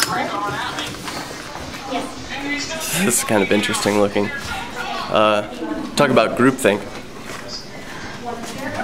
This is kind of interesting looking. Talk about groupthink.